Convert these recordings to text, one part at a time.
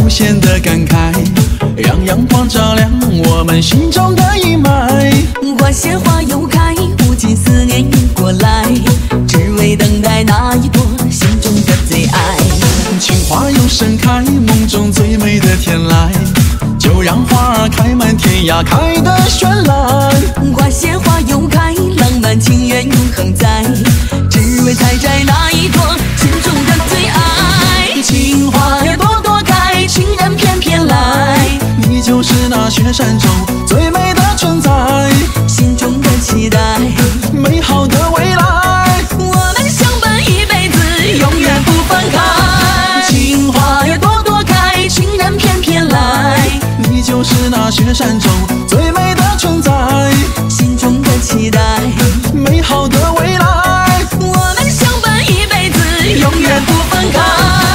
无限的感慨，让阳光照亮我们心中的阴霾。 花谢花又开，无尽思念涌过来，只为等待那一朵心中的最爱。 情花又盛开，梦中最美的天来，就让花儿开满天涯，开得绚烂。 花谢花又开，浪漫情缘永恒在，只为采摘那一朵心中的最爱。 情花儿朵朵开，情人翩翩来，你就是那雪山中最美的存在， 心中的期待， 美好的未来， 我们相伴一辈子，永远不分开。 情花儿朵朵开，情人翩翩来，你就是那雪山中最美的存在， 心中的期待， 美好的未来， 我们相伴一辈子，永远不分开。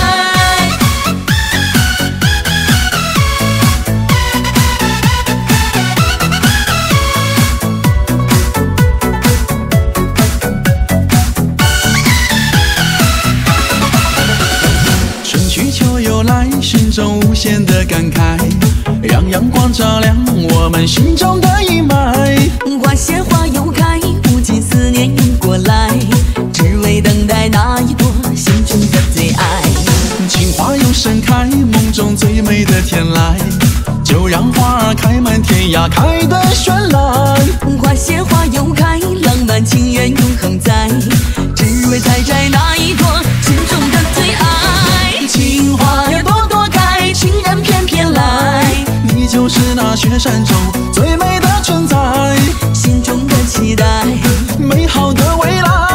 春去秋又来，心中无限的感慨，让阳光照亮我们心中的阴霾。 花谢花又开，无尽思念涌过来，只为等待那一朵心中的最爱。 情花又盛开，梦中最美的天来，就让花儿开满天涯，开得绚烂。 花谢花又开，浪漫情缘永恒在，只为采摘那一朵心中的最爱。 情花儿朵朵开，情人翩翩来，你就是那雪山中最美的存在， 心中的期待， 美好的未来。